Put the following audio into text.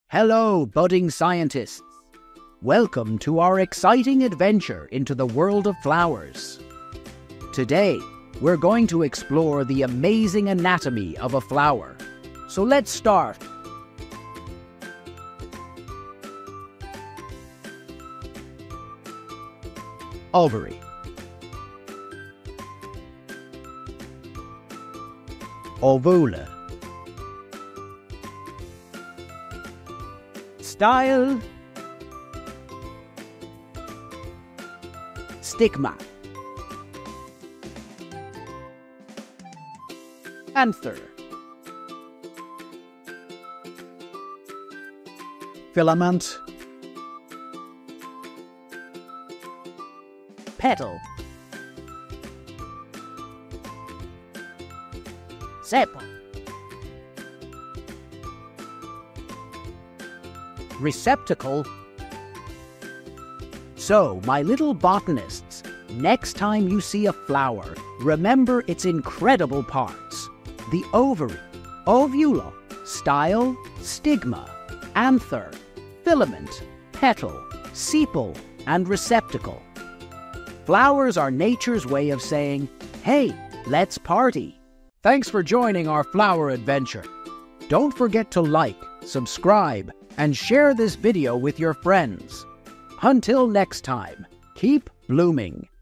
Hello, budding scientists! Welcome to our exciting adventure into the world of flowers. Today, we're going to explore the amazing anatomy of a flower. So let's start. Ovary. Ovule. Style. Stigma. Anther. Filament. Petal. Sepal. Receptacle. So, my little botanists, next time you see a flower, remember its incredible parts. The ovary, ovule, style, stigma, anther, filament, petal, sepal, and receptacle. Flowers are nature's way of saying, hey, let's party. Thanks for joining our flower adventure. Don't forget to like, subscribe, and share this video with your friends. Until next time, keep blooming.